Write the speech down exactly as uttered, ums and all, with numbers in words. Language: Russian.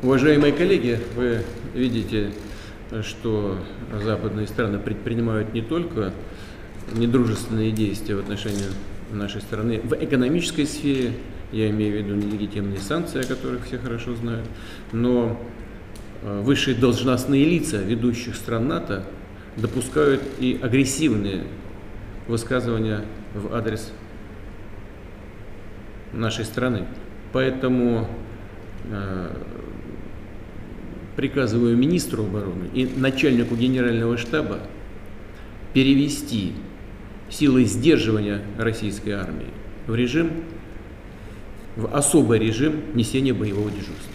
Уважаемые коллеги, вы видите, что западные страны предпринимают не только недружественные действия в отношении нашей страны в экономической сфере, я имею в виду нелегитимные санкции, о которых все хорошо знают, но высшие должностные лица ведущих стран НАТО допускают и агрессивные высказывания в адрес нашей страны. Поэтому э, приказываю министру обороны и начальнику генерального штаба перевести силы сдерживания российской армии в режим, в особый режим несения боевого дежурства.